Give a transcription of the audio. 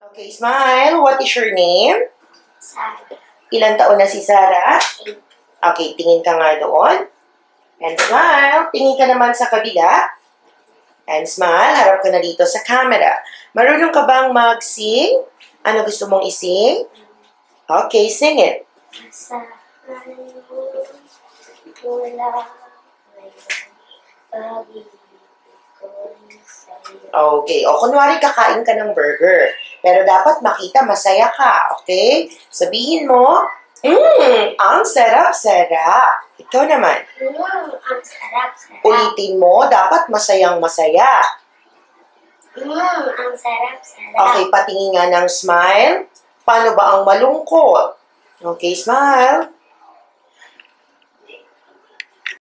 Okay, smile. What is your name? Sarah. Ilang taon na si Sarah? 8. Okay, tingin ka nga doon. And smile. Tingin ka naman sa kabila. And smile. Harap ka na dito sa camera. Marunong ka bang mag-sing? Ano gusto mong ising? Okay, sing it. Asahan mo mula ngayon, pag-ibig ko'y sa'yo. Okay. O, kunwari kakain ka ng burger. Pero dapat makita masaya ka. Okay? Sabihin mo, ang sarap-sarap. Ikaw naman. Ang sarap-sarap. Ulitin mo, dapat masayang-masaya. Ang sarap-sarap. Okay, patingin nga ng smile. Paano ba ang malungkot? Okay, smile.